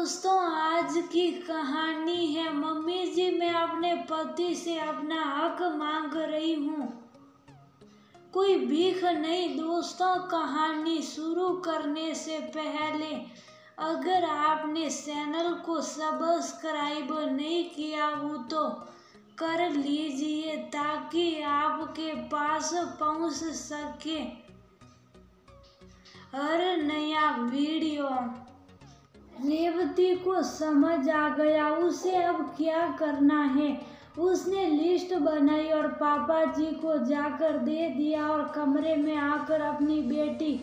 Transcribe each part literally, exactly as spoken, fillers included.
दोस्तों, आज की कहानी है मम्मी जी, मैं अपने पति से अपना हक मांग रही हूँ। कोई भीख नहीं दोस्तों। कहानी शुरू करने से पहले अगर आपने चैनल को सब्सक्राइब नहीं किया हो तो कर लीजिए ताकि आपके पास पहुँच सके हर नया वीडियो। रेवती को समझ आ गया उसे अब क्या करना है। उसने लिस्ट बनाई और पापा जी को जाकर दे दिया और कमरे में आकर अपनी बेटी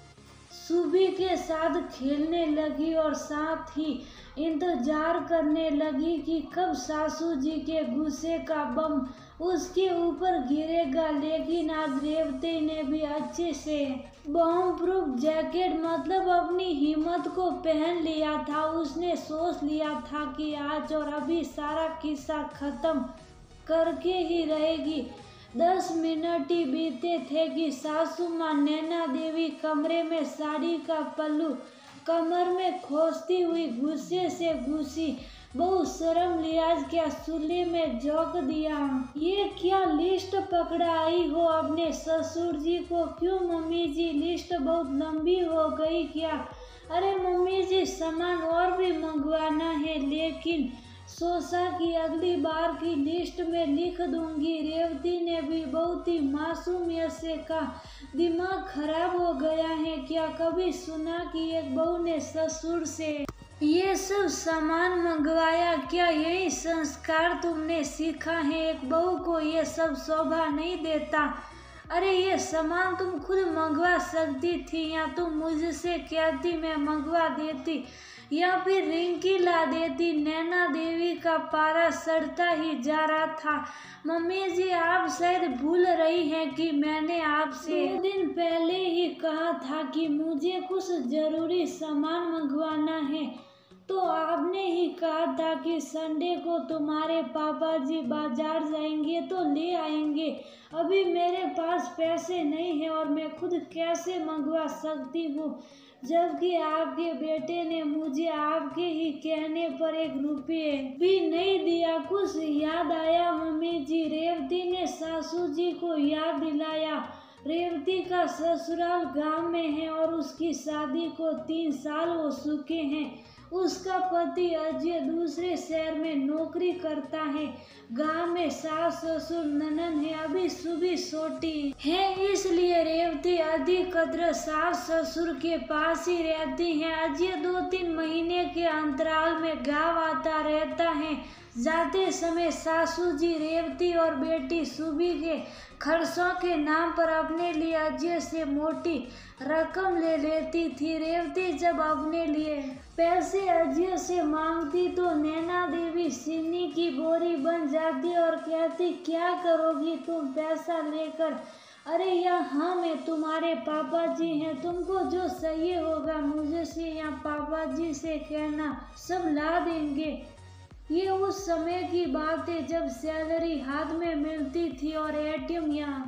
सुबी के साथ खेलने लगी और साथ ही इंतजार करने लगी कि कब सासू जी के गुस्से का बम उसके ऊपर गिरेगा। लेकिन आज रेवती ने भी अच्छे से बम प्रूफ जैकेट मतलब अपनी हिम्मत को पहन लिया था। उसने सोच लिया था कि आज और अभी सारा किस्सा खत्म करके ही रहेगी। दस मिनट ही बीते थे कि सासू माँ नैना देवी कमरे में साड़ी का पल्लू कमर में खोसती हुई गुस्से से घुसी। बहुत शर्म लिहाज क्या चूल्हे में झोंक दिया। ये क्या लिस्ट पकड़ा आई हो अपने ससुर जी को? क्यों मम्मी जी, लिस्ट बहुत लंबी हो गई क्या? अरे मम्मी जी, सामान और भी मंगवाना है, लेकिन सोचा कि अगली बार की लिस्ट में लिख दूंगी। रेवती ने भी बहुत ही मासूमियत से कहा, दिमाग खराब हो गया है क्या? कभी सुना कि एक बहू ने ससुर से ये सब सामान मंगवाया क्या? यही संस्कार तुमने सीखा है? एक बहू को ये सब शोभा नहीं देता। अरे ये सामान तुम खुद मंगवा सकती थी, या तुम मुझसे कहती मैं मंगवा देती, या फिर रिंकी ला देती। नैना देवी का पारा सड़ता ही जा रहा था। मम्मी जी, आप शायद भूल रही हैं कि मैंने आपसे दो दिन पहले ही कहा था कि मुझे कुछ जरूरी सामान मंगवाना है। तो आपने ही कहा था कि संडे को तुम्हारे पापा जी बाजार जाएंगे तो ले आएंगे। अभी मेरे पास पैसे नहीं है और मैं खुद कैसे मंगवा सकती हूँ, जबकि आपके बेटे ने मुझे आपके ही कहने पर एक रुपये भी नहीं दिया। कुछ याद आया मम्मी जी? रेवती ने सासू जी को याद दिलाया। रेवती का ससुराल गांव में है और उसकी शादी को तीन साल हो चुके हैं। उसका पति अजय दूसरे शहर में नौकरी करता है। गांव में सास ससुर ननद है। अभी सुबह छोटी है, इसलिए रेवती अधिकतर सास ससुर के पास ही रहती है। अजय दो तीन महीने के अंतराल में गांव आता रहता है। जाते समय सासू जी रेवती और बेटी सुबी के खर्चों के नाम पर अपने लिए अजय से मोटी रकम ले लेती थी। रेवती जब अपने लिए पैसे अजय से मांगती तो नैना देवी चीनी की बोरी बन जाती और कहती, क्या करोगी तुम पैसा लेकर? अरे यहाँ में तुम्हारे पापा जी हैं, तुमको जो चाहिए होगा मुझे से या पापा जी से कहना, सब ला देंगे। ये उस समय की बात है जब सैलरी हाथ में मिलती थी और एटीएम यहाँ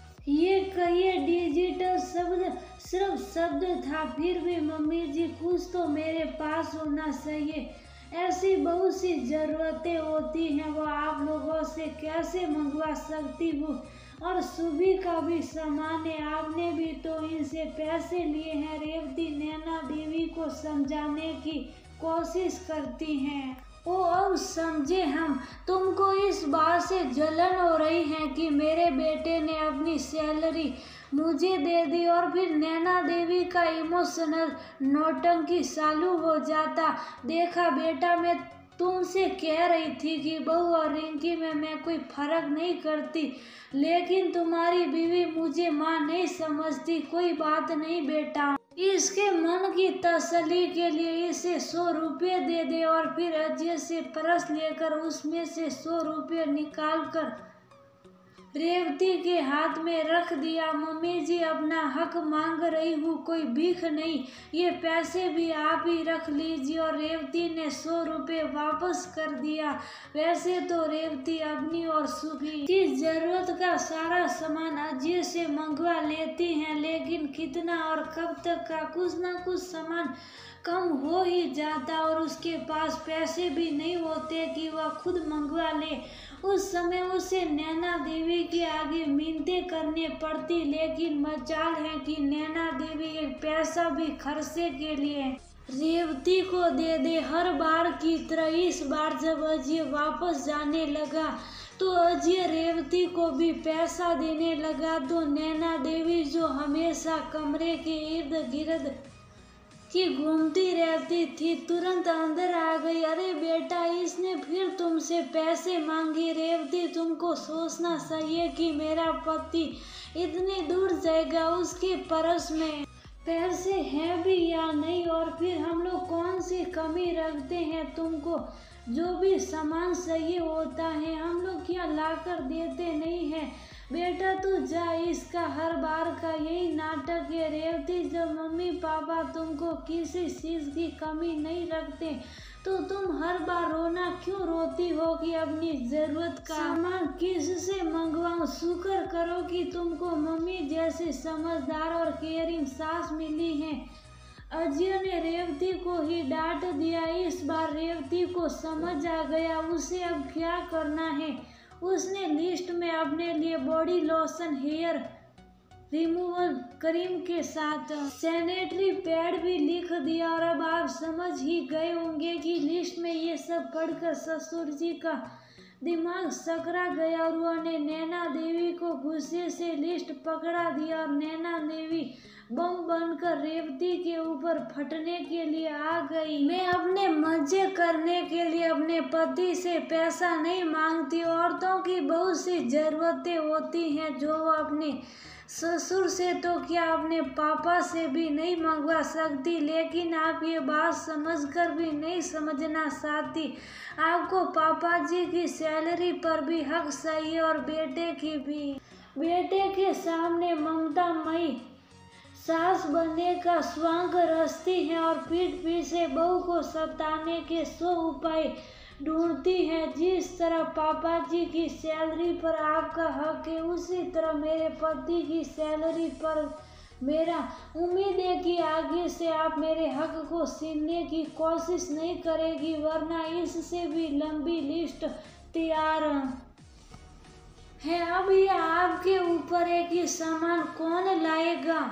ये कहिए डिजिटल शब्द सिर्फ शब्द था। फिर भी मम्मी जी, कुछ तो मेरे पास होना चाहिए। ऐसी बहुत सी जरूरतें होती हैं, वो आप लोगों से कैसे मंगवा सकती हूँ? और सुबह का भी सामान है, आपने भी तो इनसे पैसे लिए हैं। रेवती नैना देवी को समझाने की कोशिश करती हैं। ओ अब समझे हम, तुमको इस बात से जलन हो रही है कि मेरे बेटे ने अपनी सैलरी मुझे दे दी और फिर नैना देवी का इमोशनल नौटंकी चालू हो जाता। देखा बेटा, मैं तुमसे कह रही थी कि बहू और रिंकी में मैं कोई फर्क नहीं करती, लेकिन तुम्हारी बीवी मुझे माँ नहीं समझती। कोई बात नहीं बेटा, इसके मन की तसल्ली के लिए इसे सौ रुपये दे दे और फिर अजय से पर्स लेकर उसमें से सौ रुपये निकाल कर रेवती के हाथ में रख दिया। मम्मी जी, अपना हक मांग रही हूँ, कोई भीख नहीं। ये पैसे भी आप ही रख लीजिए। और रेवती ने सौ रुपये वापस कर दिया। वैसे तो रेवती अपनी और सुबी की जरूरत का सारा सामान अजय से मंगवा लेती हैं, लेकिन कितना और कब तक का कुछ ना कुछ सामान कम हो ही जाता और उसके पास पैसे भी नहीं होते कि वह खुद मंगवा ले। उस समय उसे नैना देवी के आगे मिन्नतें करनी पड़ती, लेकिन मजाल है कि नैना देवी एक पैसा भी खर्चे के लिए रेवती को दे दे। हर बार की तरह इस बार जब अजय वापस जाने लगा तो अजय रेवती को भी पैसा देने लगा। तो नैना देवी, जो हमेशा कमरे के इर्द गिर्द की घूमती रहती थी, तुरंत अंदर आ गई। अरे बेटा, इसने फिर तुमसे पैसे मांगे। रेवती, तुमको सोचना चाहिए कि मेरा पति इतनी दूर जाएगा, उसके पर्स में पैसे हैं भी या नहीं, और फिर हम लोग कौन सी कमी रखते हैं। तुमको जो भी सामान चाहिए होता है हम लोग क्या लाकर देते नहीं हैं। बेटा तू जा, इसका हर बार का यही नाटक है। रेवती, जब मम्मी पापा तुमको किसी चीज की कमी नहीं रखते तो तुम हर बार रोना क्यों रोती हो कि अपनी जरूरत का सामान किससे मंगवाऊं। शुक्र करो कि तुमको मम्मी जैसी समझदार और केयरिंग सास मिली है। अजय ने रेवती को ही डांट दिया। इस बार रेवती को समझ आ गया उसे अब क्या करना है। उसने लिस्ट में अपने लिए body lotion, hair removal cream के साथ सैनिटरी पैड भी लिख दिया। और अब आप समझ ही गए होंगे कि लिस्ट में ये सब पढ़कर ससुर जी का दिमाग सकरा गया और उन्होंने नैना देवी को गुस्से से लिस्ट पकड़ा दिया और नैना देवी बम बनकर रेवती के ऊपर फटने के लिए आ गई। मैं अपने मजे करने के लिए अपने पति से पैसा नहीं मांगती। औरतों की बहुत सी जरूरतें होती हैं जो वो अपने ससुर से तो क्या अपने पापा से भी नहीं मंगवा सकती। लेकिन आप ये बात समझकर भी नहीं समझना चाहती। आपको पापा जी की सैलरी पर भी हक चाहिए और बेटे की भी। बेटे के सामने ममता मई सास बनने का स्वांग रचती है और पीठ पीछे बहू को सताने के सौ उपाय ढूंढती है। जिस तरह पापा जी की सैलरी पर आपका हक है, उसी तरह मेरे पति की सैलरी पर मेरा। उम्मीद है कि आगे से आप मेरे हक को छीनने की कोशिश नहीं करेगी, वरना इससे भी लंबी लिस्ट तैयार है। अब ये आपके ऊपर है कि सामान कौन लाएगा।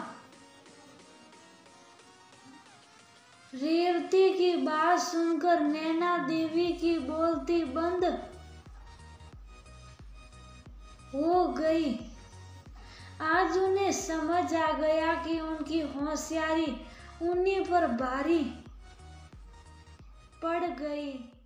रेवती की बात सुनकर नैना देवी की बोलती बंद हो गई। आज उन्हें समझ आ गया कि उनकी होशियारी उन्हीं पर भारी पड़ गई।